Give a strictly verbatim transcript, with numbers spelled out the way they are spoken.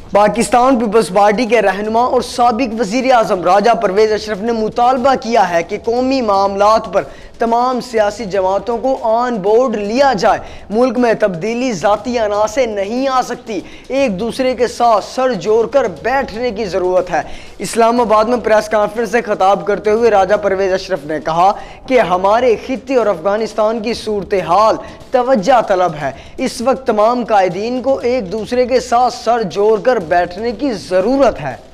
Pakistan peoples party के रहनुमा और साबिक वज़ीर आज़म राजा परवेज़ अशरफ ने मुतालबा किया है कि कौमी मामलात पर तमाम सियासी जमातों को ऑन बोर्ड लिया जाए। मुल्क में तब्दीली ज़ाती अना से नहीं आ सकती, एक दूसरे के साथ सर जोड़कर बैठने की ज़रूरत है। इस्लामाबाद में प्रेस कॉन्फ्रेंस से खिताब करते हुए राजा परवेज़ अशरफ ने कहा कि हमारे खित्ते और अफगानिस्तान की सूरत हाल तवज्जो तलब है। इस वक्त तमाम कायदीन को एक दूसरे के साथ सर जोड़कर बैठने की ज़रूरत है।